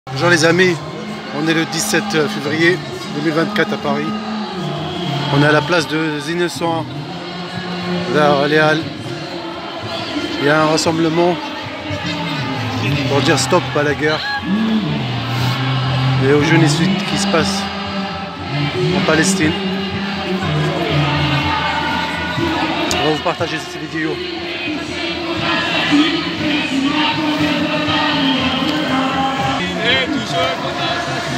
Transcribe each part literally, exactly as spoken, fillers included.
Bonjour les amis, on est le dix-sept février deux mille vingt-quatre à Paris. On est à la place de Innocents vers les Halles. Il y a un rassemblement pour dire stop à la guerre et au génocide qui se passe en Palestine. On va vous partager cette vidéo. Et tous ceux qu'on a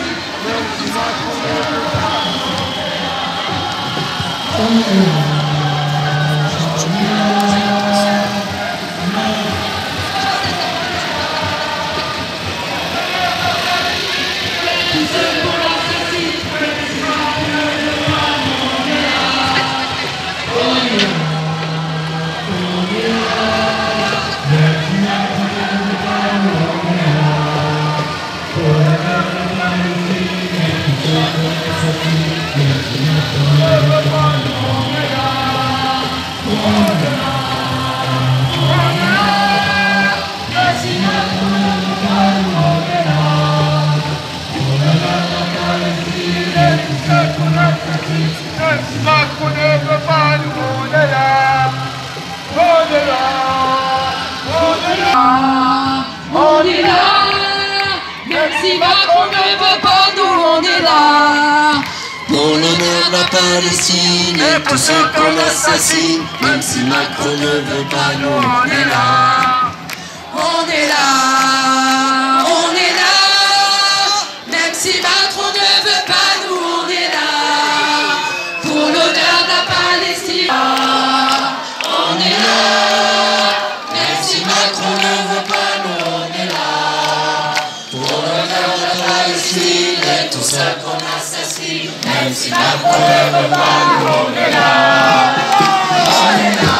Macron ne veut pas, nous on est là, on est là, on est là, on est là, même si Macron ne veut pas, nous on est là, pour l'honneur de la Palestine et pour ceux qu'on assassine, même si Macron ne veut pas, nous on est là, on est là, on est là, même si Macron ne veut pas, nous on est là, pour l'honneur de la Palestine, on est là, même si Macron ne veut pas, nous on est là, pour l'honneur de la Palestine et tout ça qu'on assassine, même si Macron ne veut pas, nous on est là, on est là.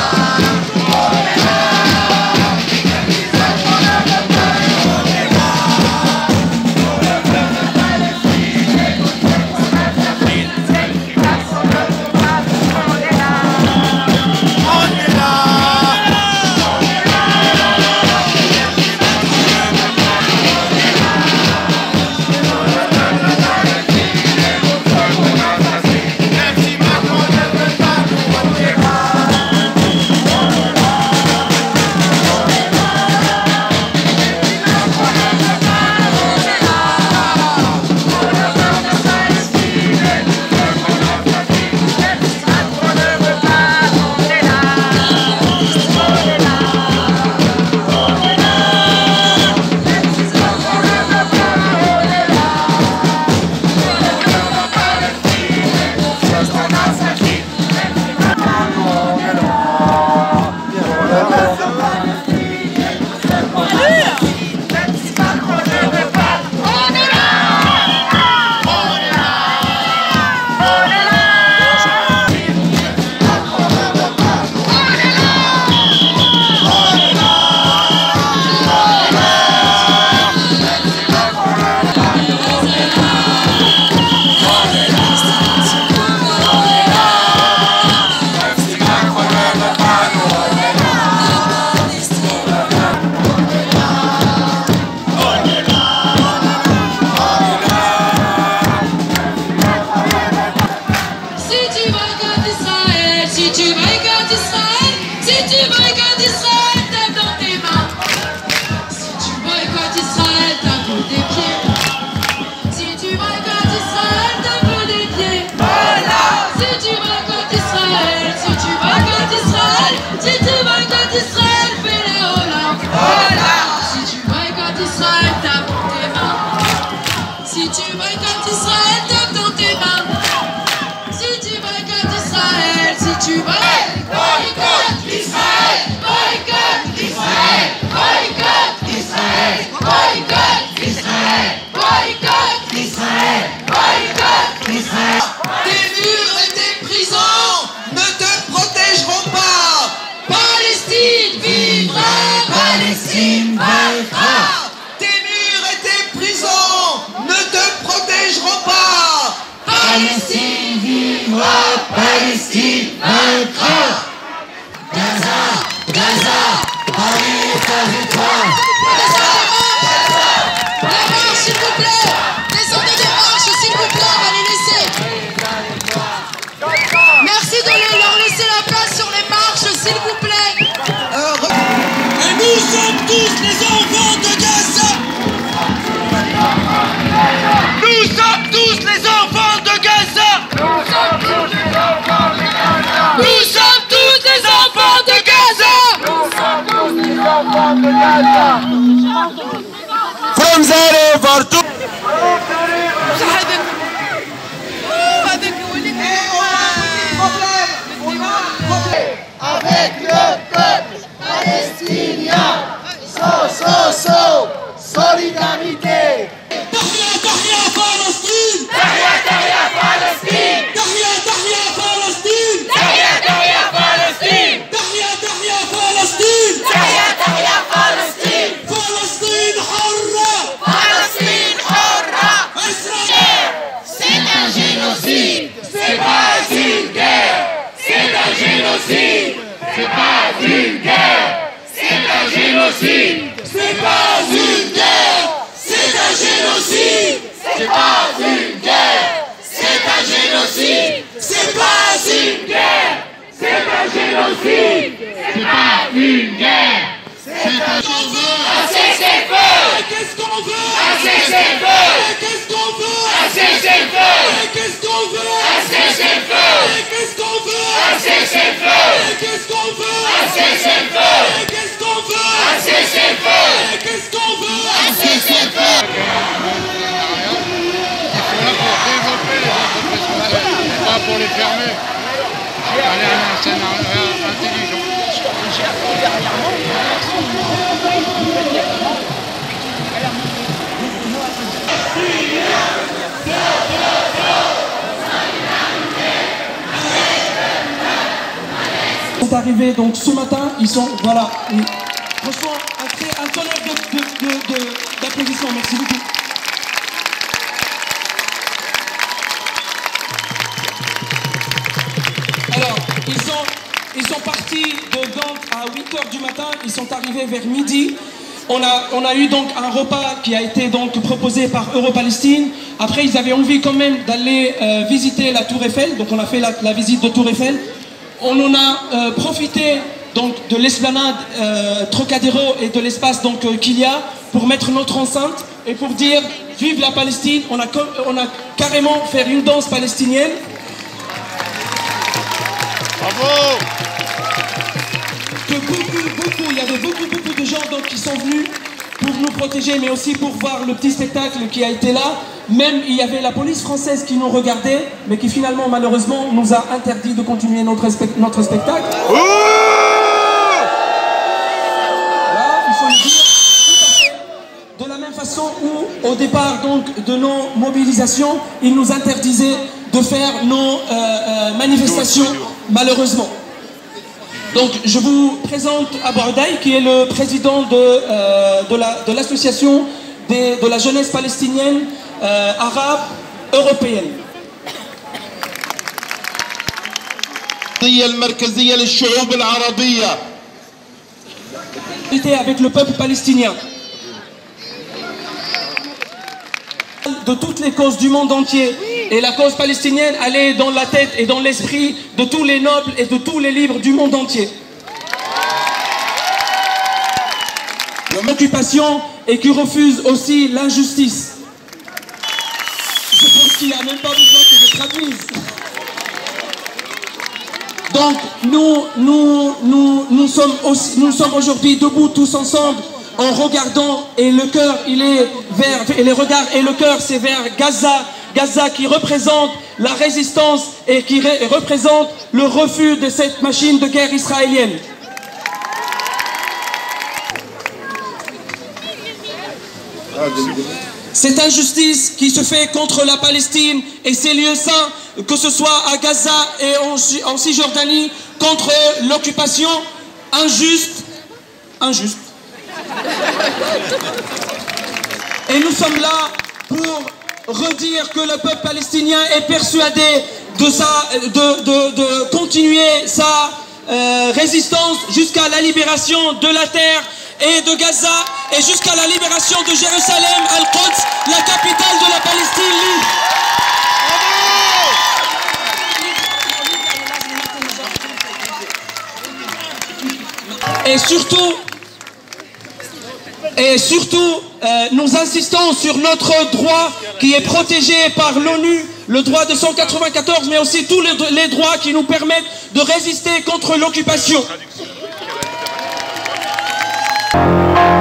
Si tu boycottes Israël, tape dans tes mains. Si tu boycottes Israël, si tu boycottes Israël, boycotte Israël, boycotte Israël, boycotte Israël, boycotte Israël, boycotte Israël. Tes murs et tes prisons ne te protégeront pas. Palestine vivra, Palestine vaincra. Palestine vivra, Palestine vaincra. Gaza, Gaza, Paris est avec toi. Gaza, Gaza, la marche From Zaire to avec le peuple palestinien, so, so, so, solidarité. تحيا تحيا فلسطين تحيا تحيا فلسطين تحيا تحيا فلسطين تحيا تحيا فلسطين تحيا تحيا فلسطين تحيا تحيا فلسطين فلسطين حرة فلسطين حرة إسرائيل C'est un génocide, c'est pas une guerre. C'est un génocide, c'est pas une guerre. C'est un génocide, c'est pas une guerre. C'est un génocide, c'est pas une guerre. C'est un génocide, c'est pas une guerre. C'est un génocide, c'est pas une guerre. C'est un génocide. Un cessez-le-feu. Qu'est-ce qu'on veut Un cessez-le-feu. Qu'est-ce qu'on veut Un cessez-le-feu. Qu'est-ce qu'on veut Un cessez-le-feu. Qu'est-ce qu'on veut Un cessez-le-feu. Qu'est-ce qu'on veut Un cessez-le-feu. Qu'est-ce qu'on veut Un cessez-le-feu. Qu'est-ce qu'on veut Un cessez-le-feu. Pas pour les fermer. Aller à un scénario intelligent. Ils sont arrivés donc ce matin, ils sont, voilà, et franchement, un, très, un tonnerre de, de, de, de, d'applaudissements, merci beaucoup. Alors, ils sont, ils sont partis de Gand à huit heures du matin, ils sont arrivés vers midi. On a, on a eu donc un repas qui a été donc proposé par Europalestine. Après, ils avaient envie quand même d'aller euh, visiter la Tour Eiffel, donc on a fait la, la visite de Tour Eiffel. On en a euh, profité donc de l'esplanade euh, Trocadéro et de l'espace donc euh, qu'il y a pour mettre notre enceinte et pour dire vive la Palestine. On a, on a carrément fait une danse palestinienne. Bravo! Que beaucoup, beaucoup, il y avait beaucoup, beaucoup de gens donc, qui sont venus pour nous protéger, mais aussi pour voir le petit spectacle qui a été là. Même il y avait la police française qui nous regardait, mais qui finalement, malheureusement, nous a interdit de continuer notre, spe- notre spectacle. Voilà, il faut le dire, tout à fait. De la même façon où, au départ donc, de nos mobilisations, ils nous interdisaient de faire nos euh, euh, manifestations, malheureusement. Donc, je vous présente Abou Aoudaï, qui est le président de, euh, de, la, de l'association des, de la jeunesse palestinienne euh, arabe européenne. Avec le peuple palestinien. De toutes les causes du monde entier. Et la cause palestinienne, elle est dans la tête et dans l'esprit de tous les nobles et de tous les libres du monde entier. L'occupation et qui refuse aussi l'injustice. Je pense qu'il n'y a même pas besoin que je traduise. Donc, nous, nous, nous, nous sommes, aussi, nous sommes aujourd'hui debout tous ensemble en regardant, et le cœur, il est vers, et les regards et le cœur, c'est vers Gaza. Gaza qui représente la résistance et qui ré représente le refus de cette machine de guerre israélienne. Cette injustice qui se fait contre la Palestine et ses lieux saints, que ce soit à Gaza et en, en Cisjordanie, contre l'occupation injuste, injuste. Et nous sommes là pour redire que le peuple palestinien est persuadé de, sa, de, de, de continuer sa euh, résistance jusqu'à la libération de la terre et de Gaza et jusqu'à la libération de Jérusalem, Al-Quds, la capitale de la Palestine libre. Et surtout, et surtout, euh, nous insistons sur notre droit qui est protégé par l'ONU, le droit de cent quatre-vingt-quatorze, mais aussi tous les, les droits qui nous permettent de résister contre l'occupation.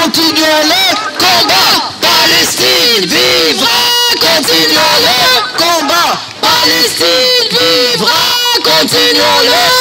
continuons le combat. Palestine vivra, continuons le combat. Palestine vivra, continuons le